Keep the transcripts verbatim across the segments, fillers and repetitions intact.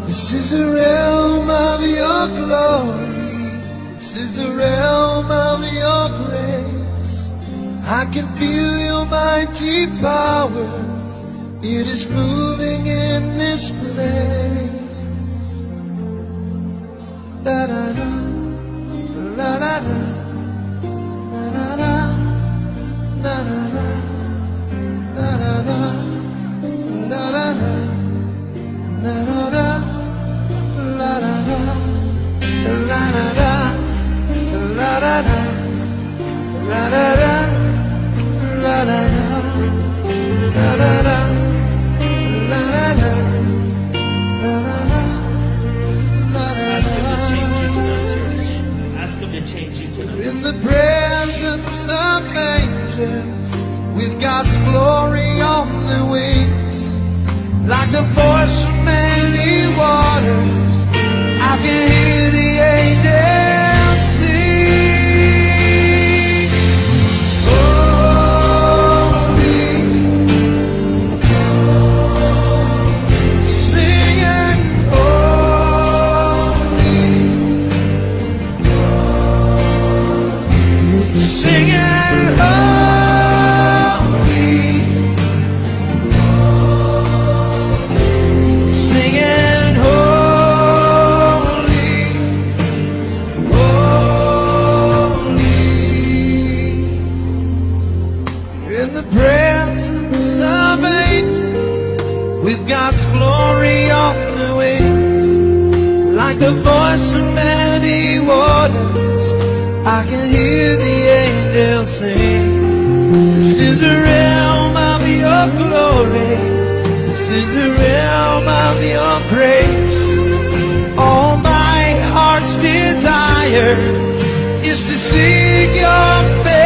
This is the realm of your glory. This is the realm of your grace. I can feel your mighty power. It is moving in this place. Da da da, la da da, da da da, da da da, da da da, da da da, da da da. La da da, la da da, la da da, la da da, la da da, la da da, la da da, la da da. Ask him to change you tonight. In the presence of angels, with God's glory on the wings, like the voice of many waters, I can hear the angels sing. Holy, singing holy, singing holy, singing holy, holy. In the presence of angels, with God's glory on the wings, like the voice of many waters, I can hear the angels sing. This is the realm of your glory. This is the realm of your grace. All my heart's desire is to seek your face.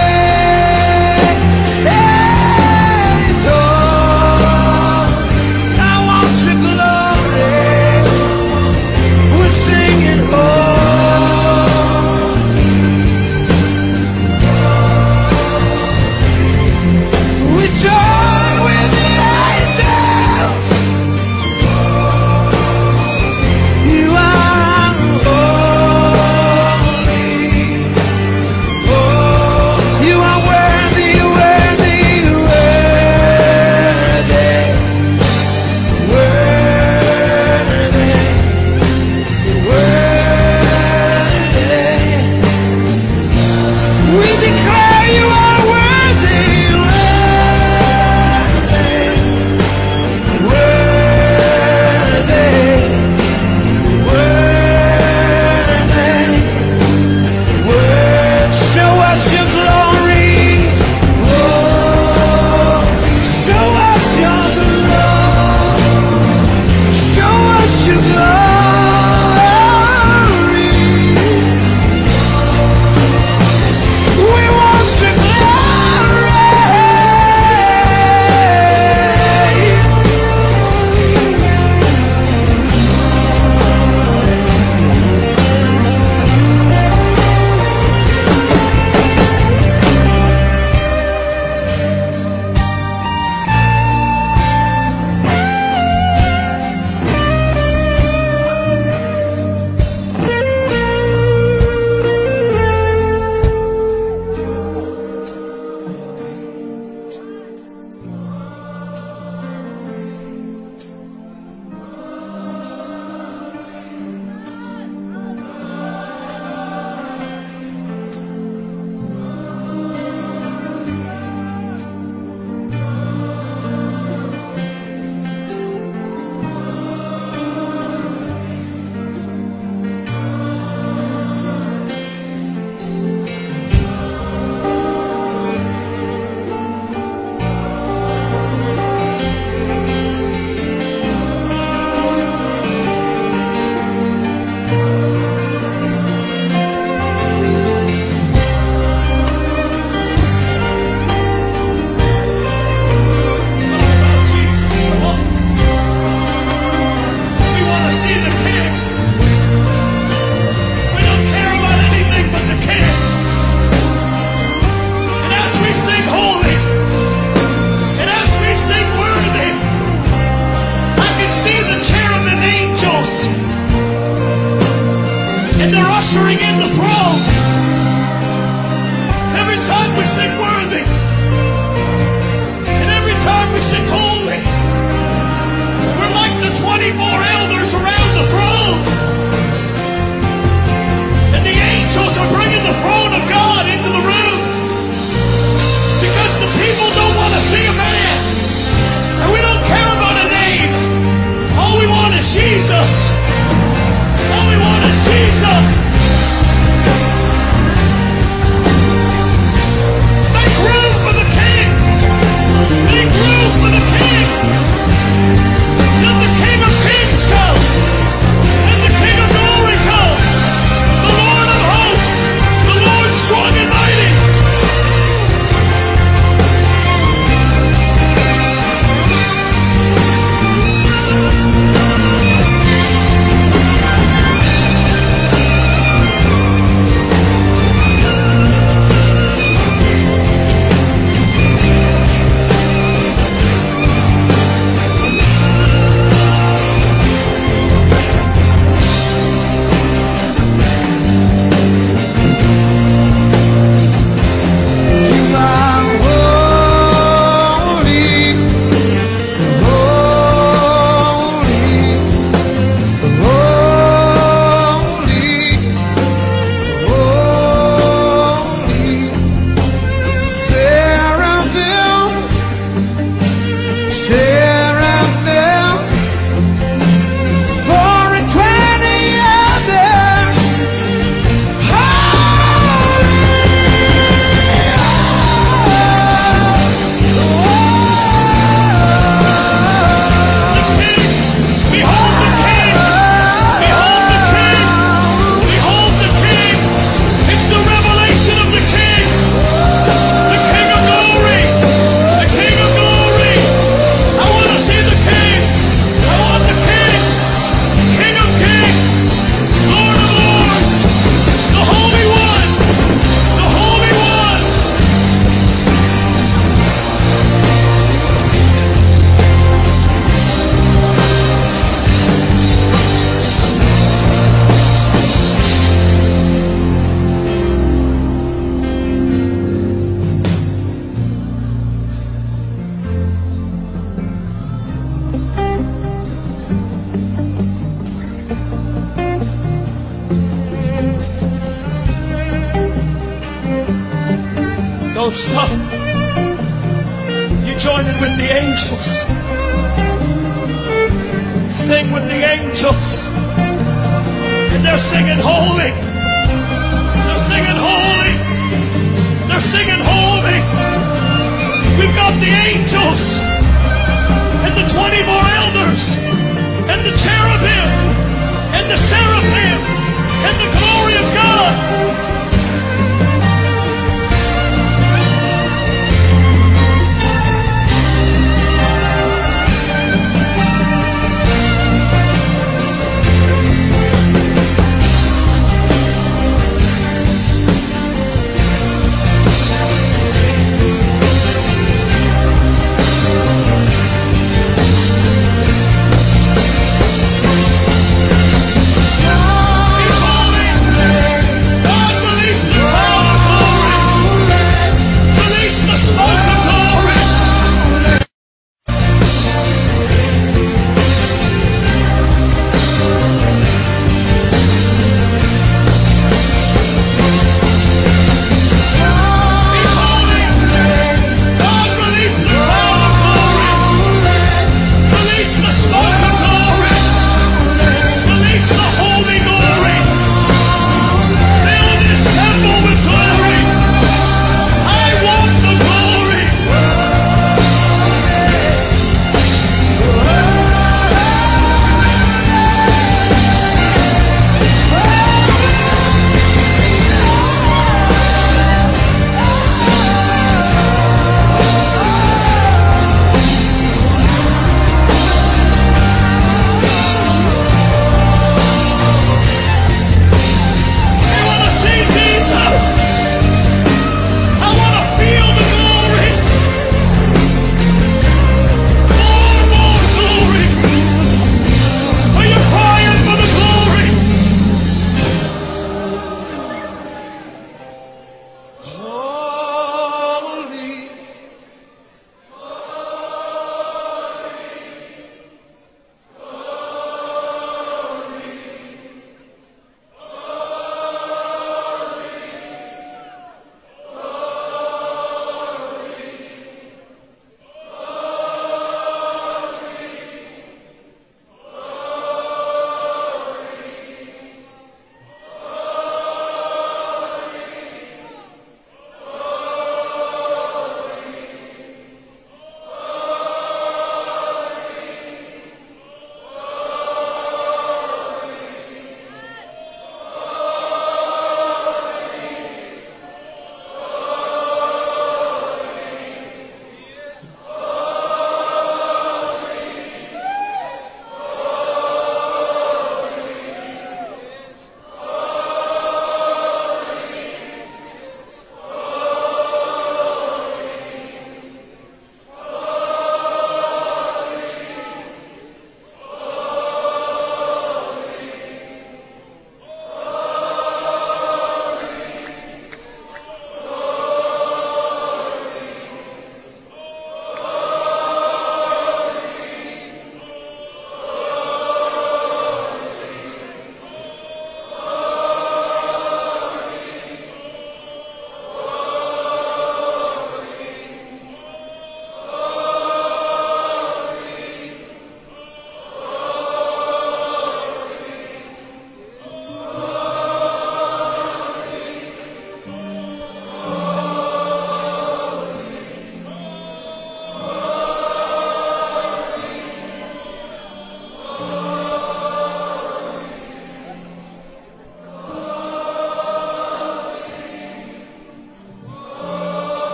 Oh, I want your glory. We're singing oh. We join with the angels. You are holy. Oh, you are worthy, worthy, worthy, worthy, worthy. We declare you are worthy, worthy, worthy, worthy. Show us your glory. Oh, show us your glory. Show us your glory. We want your glory. see the cherubim angel And they're ushering in the throne. Every time we sing worthy, and every time we sing holy, we're like the twenty-four elders around the throne. And the angels are bringing the throne of God into the room. Because the people don't want to see a man. And we don't care about a name. All we want is Jesus. All we want is Jesus. Make room for the King. Make room for the King. Let the King of Kings come. Let the King of Glory come. The Lord of hosts. The Lord strong and mighty. Don't stop. You join in with the angels. Sing with the angels. And they're singing holy. They're singing holy. They're singing holy. We've got the angels and the twenty-four elders and the cherubim and the seraphim and the glory of God.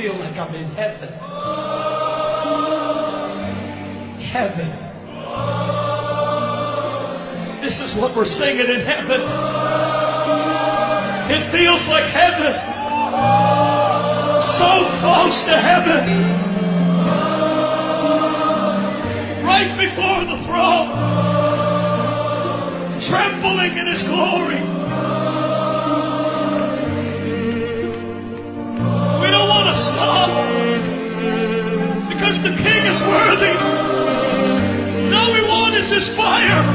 feel like I'm in heaven. Heaven. This is what we're singing in heaven. It feels like heaven. So close to heaven. Right before the throne. Trembling in His glory. We don't want to stop because the King is worthy. And all we want is His fire.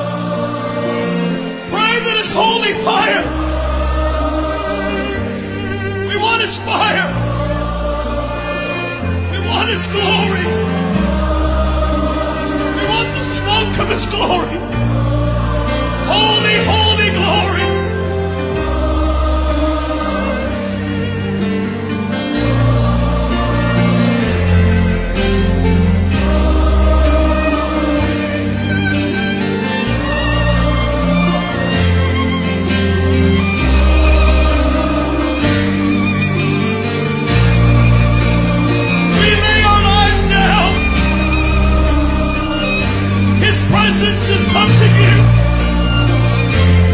Pray that His holy fire. We want His fire. We want His glory. We want the smoke of His glory. Holy, holy glory. His presence is touching you.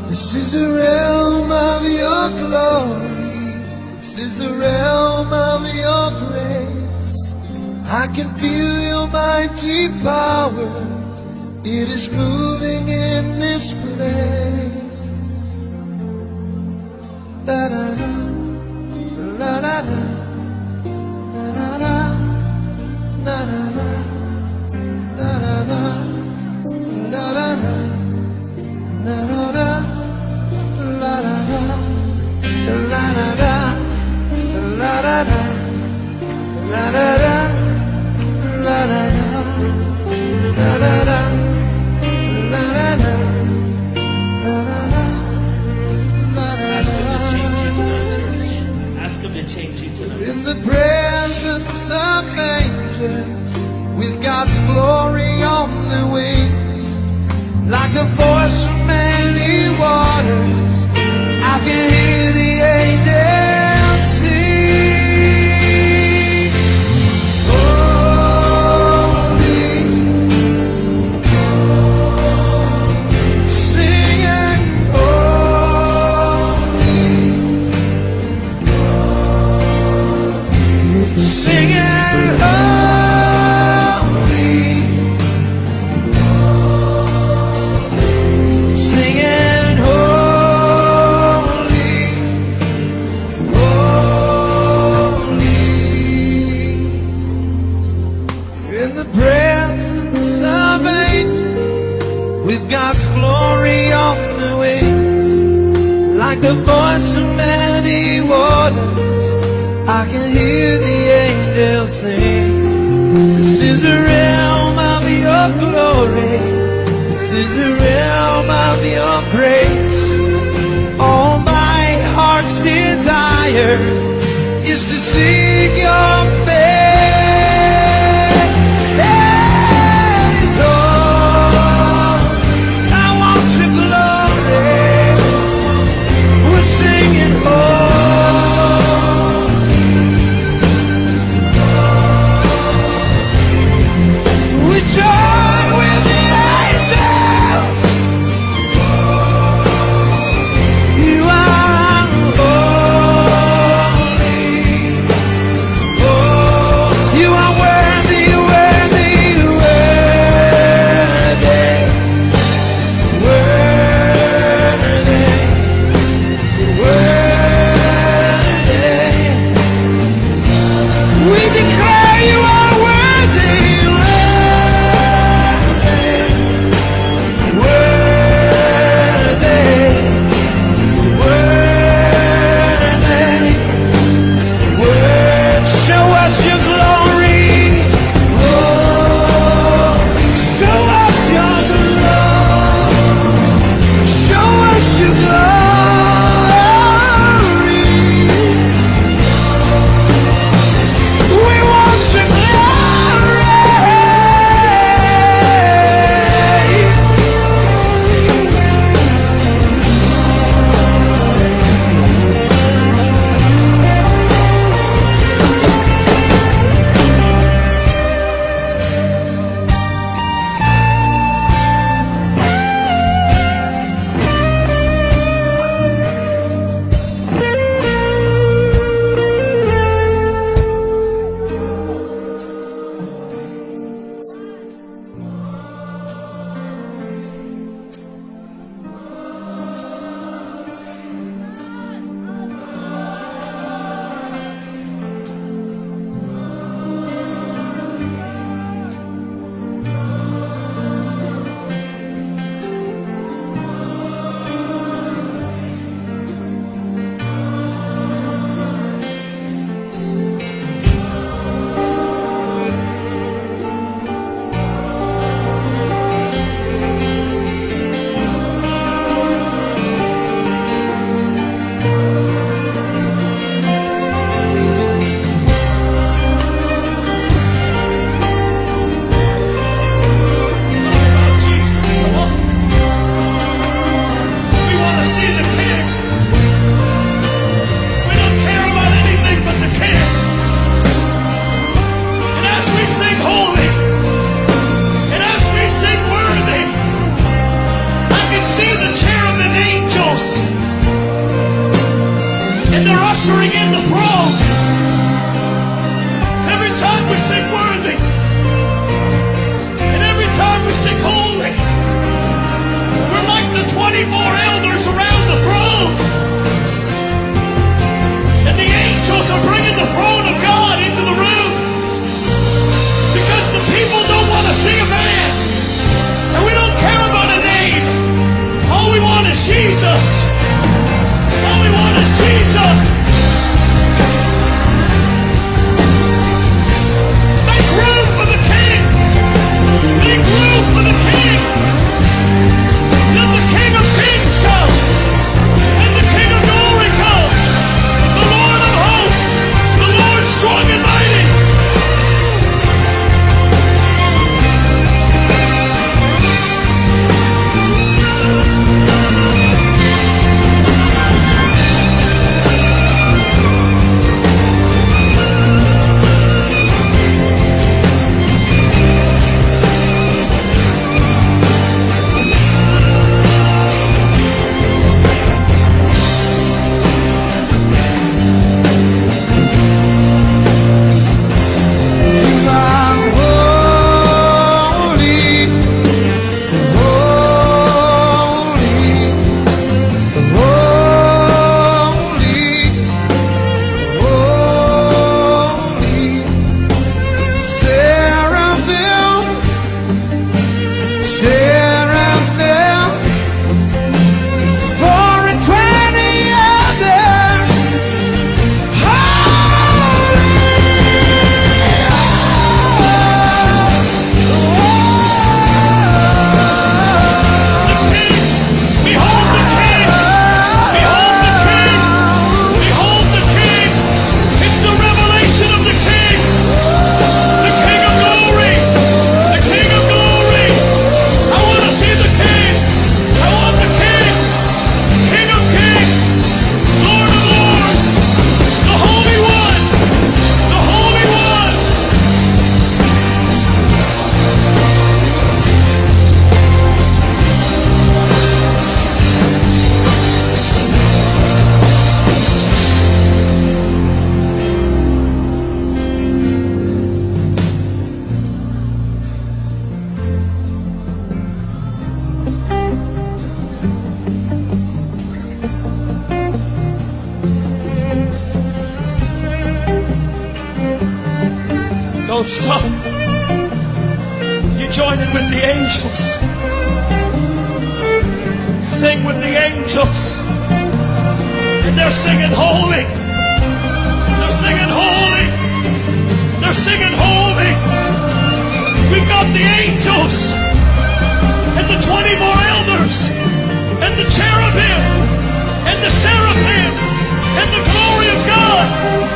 This is the realm of your glory. This is the realm of your grace. I can feel your mighty power. It is moving in this place. Da da da, da da da, da da da, da da da, da da da, da da da, da da da, la da da, la da da, la da da, la da da, la da da, la da da, la da da. Change you tonight. In the presence of angels, with God's glory on the wings, like the voice from many waters, I can hear the angels sing. Holy, singing holy, singing holy, singing holy, holy. In the presence of angels, with God's glory on the wings, like the voice of many waters, I can hear the angels sing. This is the realm of your glory. This is the realm of your grace. All my heart's desire is to seek your face. Oh, I want your glory. We're singing oh. Join with the angels. You are holy. Oh, you are worthy, worthy, worthy, worthy, worthy. We declare you are worthy. Worthy. stop. You join in with the angels. Sing with the angels. And they're singing holy. They're singing holy. They're singing holy. We've got the angels and the twenty-four elders and the cherubim and the seraphim and the glory of God.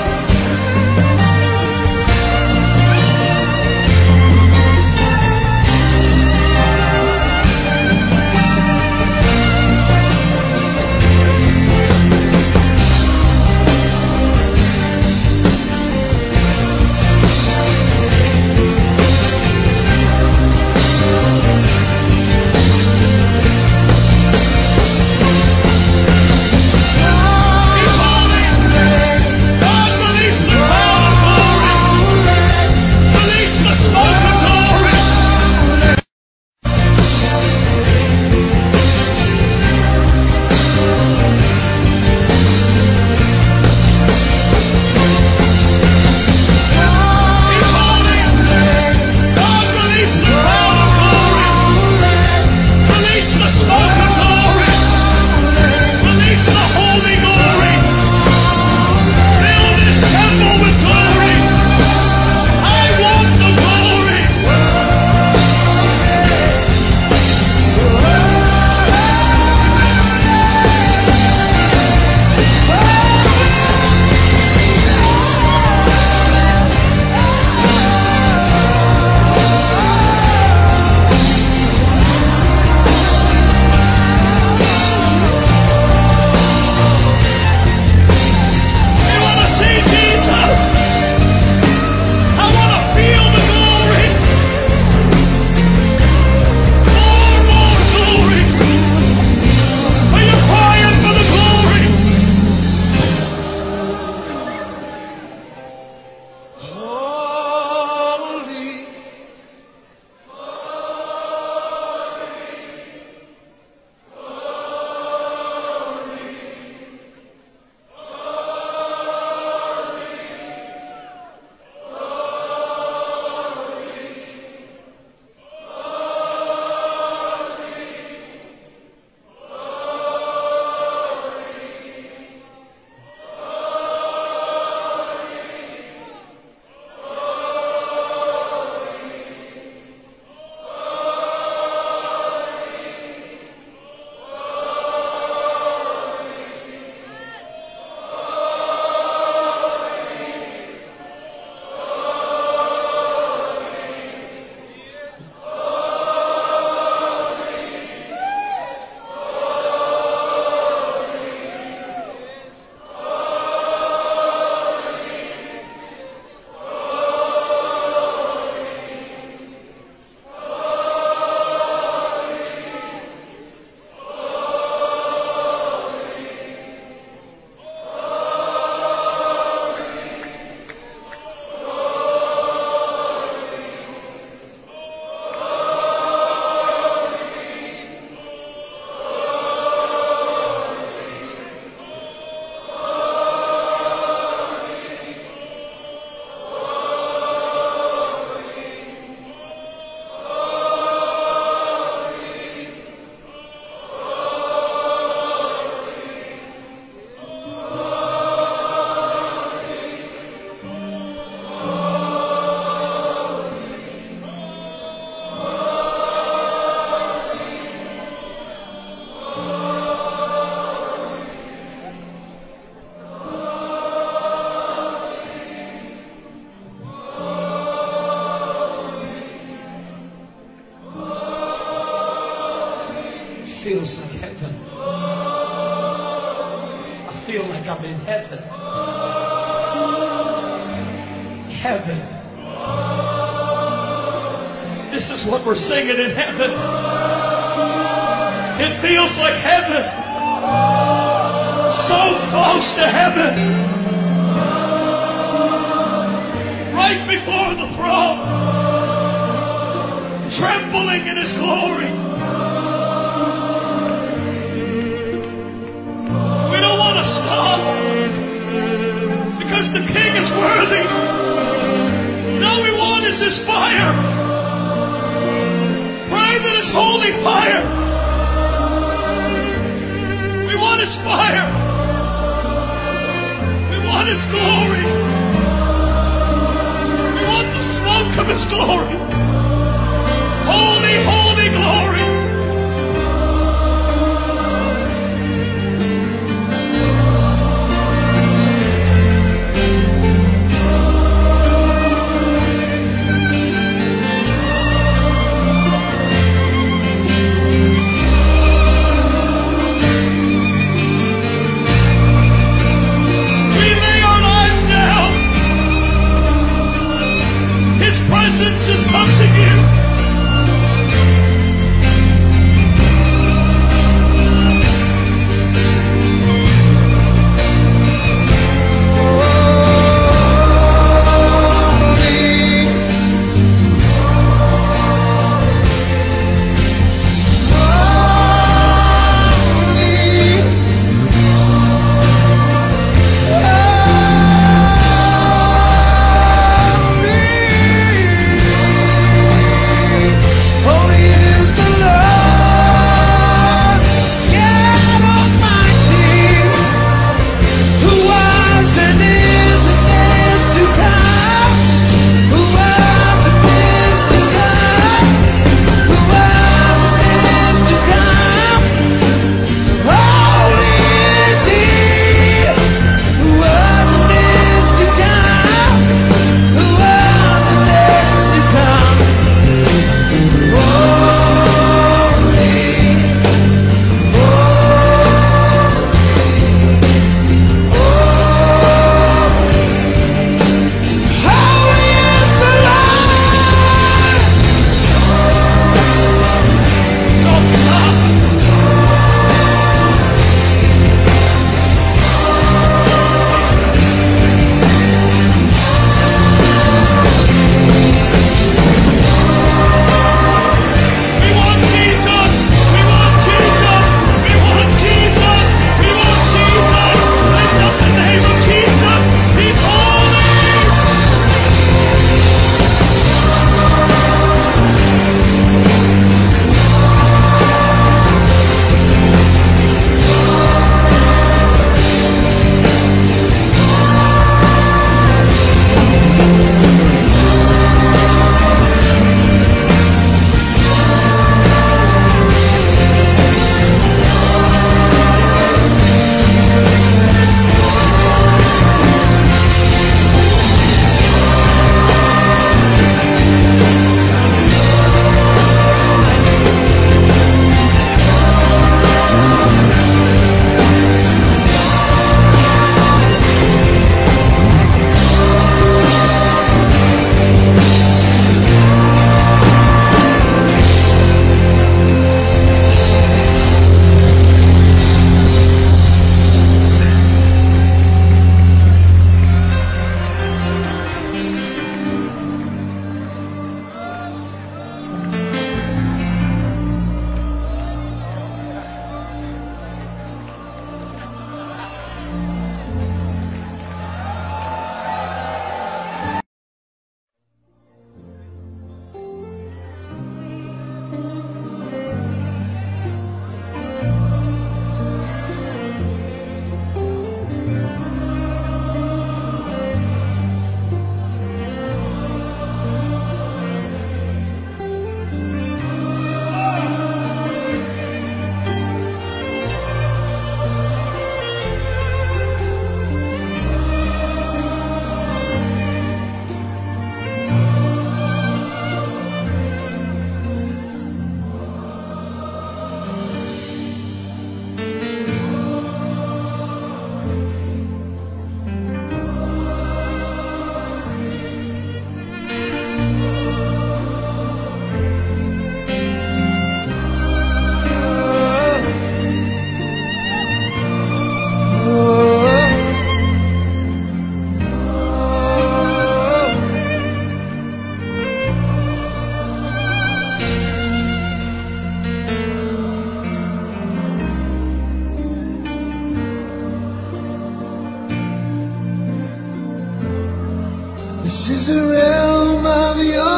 Feels like heaven. I feel like I'm in heaven. Heaven. This is what we're singing in heaven. It feels like heaven. So close to heaven. Right before the throne. Trembling in His glory. Stop, because the King is worthy. And all we want is fire. Pray that His holy fire. We want His fire. We want His glory. We want the smoke of His glory. Holy, holy glory. Presence is touching you.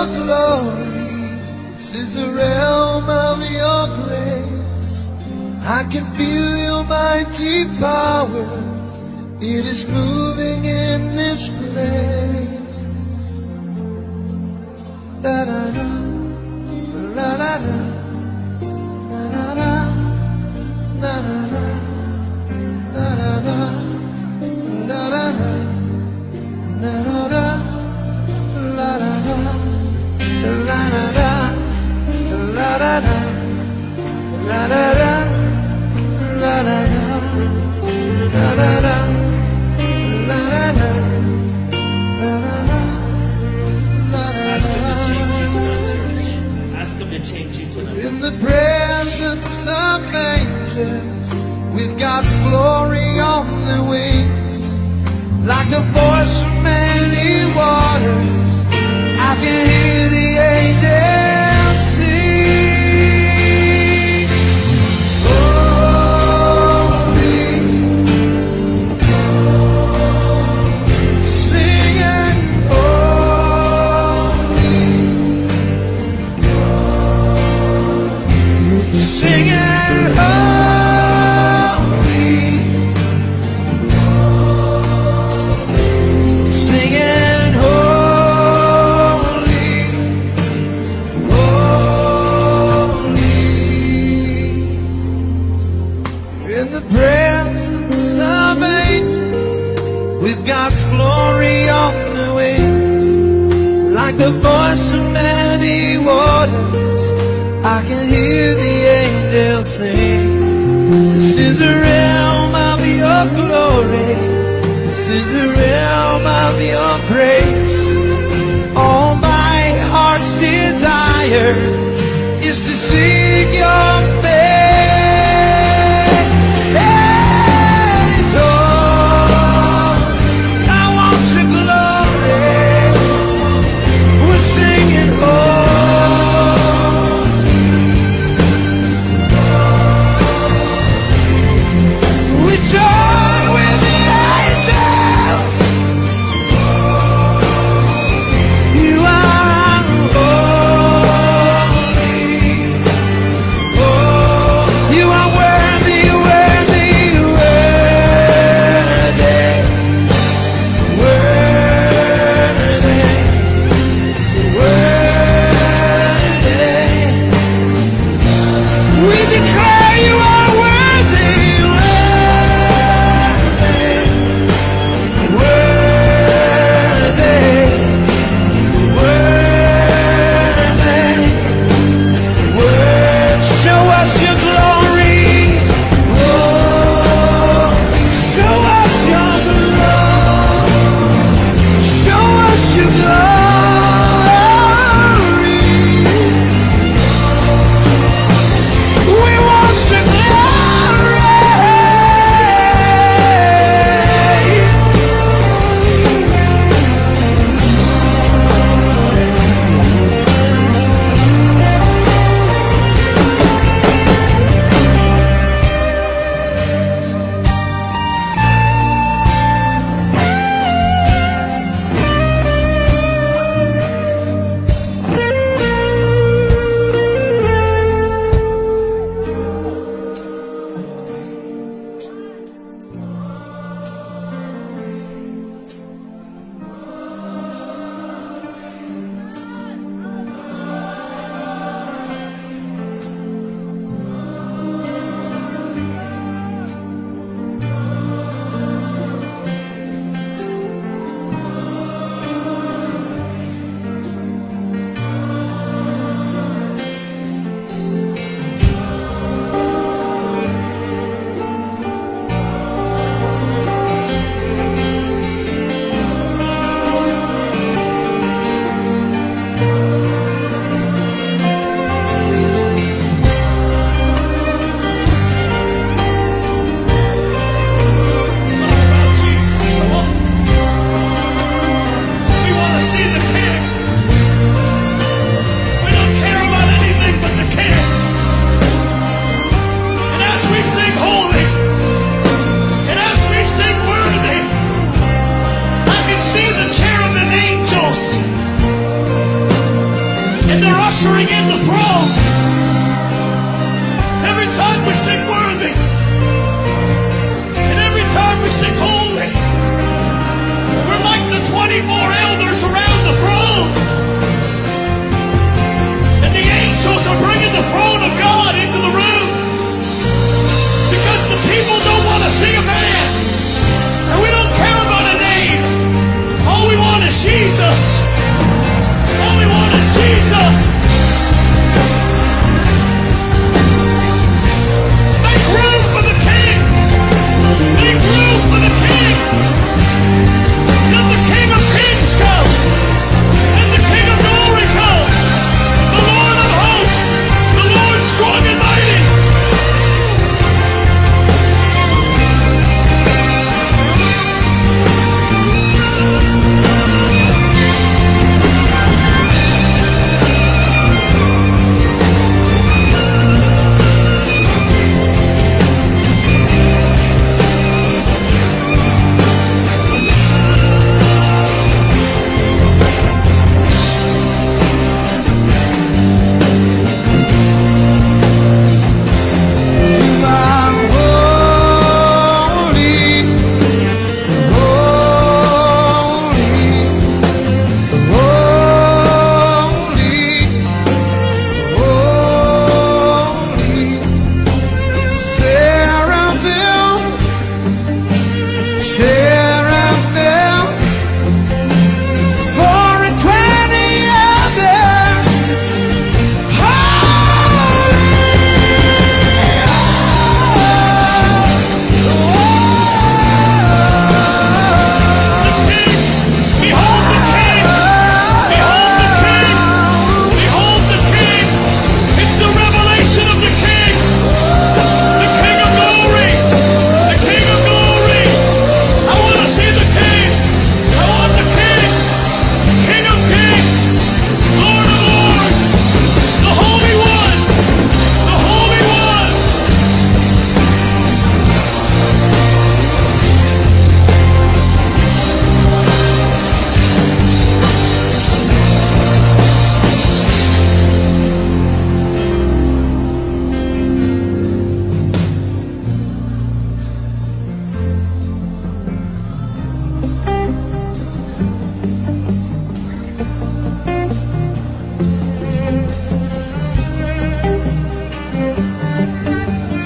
your glory. This is the realm of your grace. I can feel your mighty power. It is moving in this place. Da da da, da da da, da da da, da da da, da da da, da da da, da da da, la da da, la da da, la da da, la da da, la da da, la da da. In the presence of angels, with God's glory on the wings, like the voice of many waters, I can hear the angels sing. Holy, singing holy, singing holy, singing holy, holy. In the presence of angels, with God's glory on the wings, like the voice of many waters, I can hear the angels sing. This is the realm of your glory. This is the realm of your grace. All my heart's desire is to sing your face. Oh, I want your glory. We're singing oh. Join with the angels. You are holy.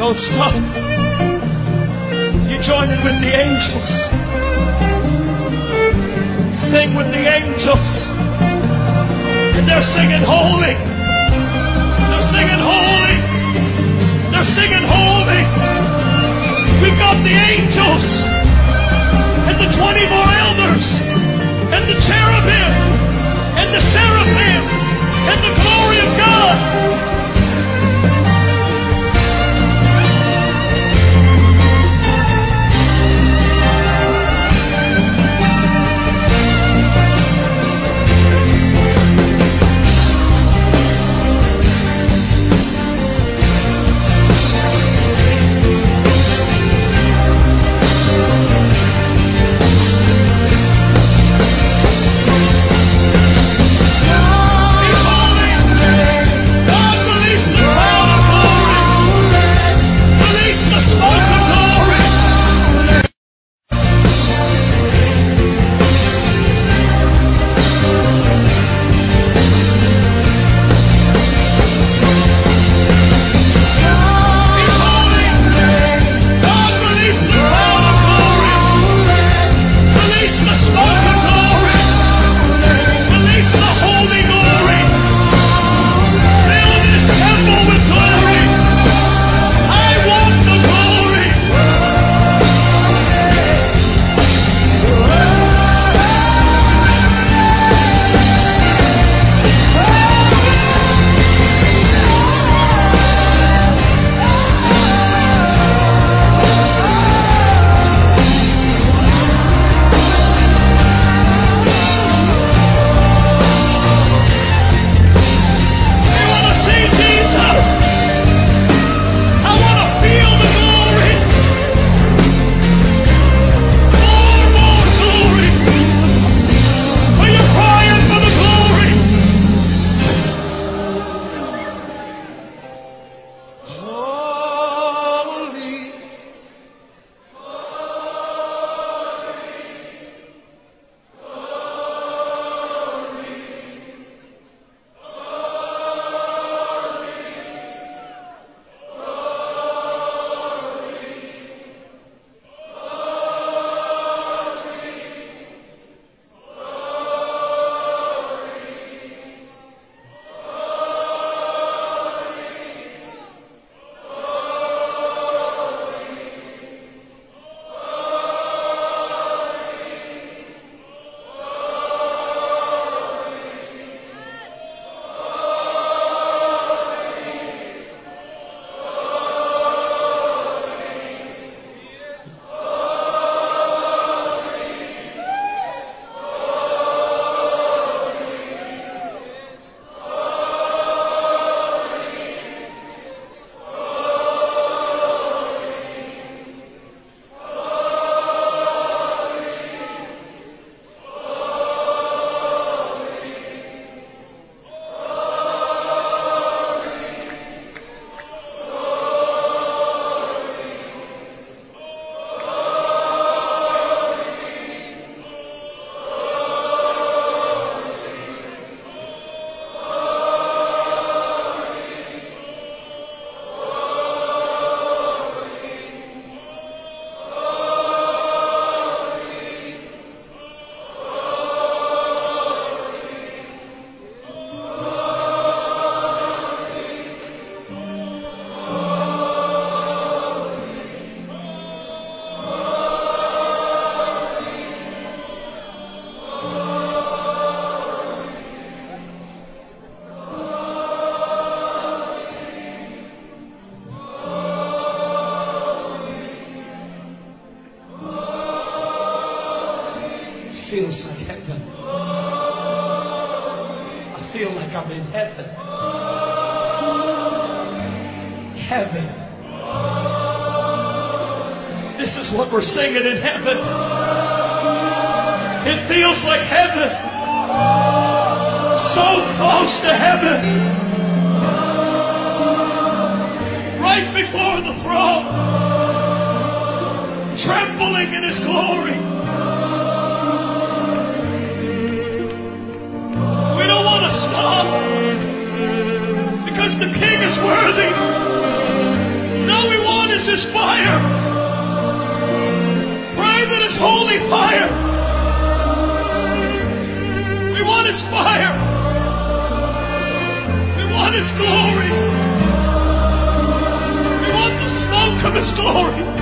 Don't stop. You join in with the angels. Sing with the angels. And they're singing holy. They're singing holy. They're singing holy. We've got the angels and the twenty-four elders and the cherubim and the seraphim and the glory of God. Feels like heaven. I feel like I'm in heaven. Heaven. This is what we're singing in heaven. It feels like heaven. So close to heaven. Right before the throne. Trembling in His glory. Stop, because the King is worthy. No, we want His fire. Pray that His holy fire. We want His fire. We want His glory. We want the smoke of His glory.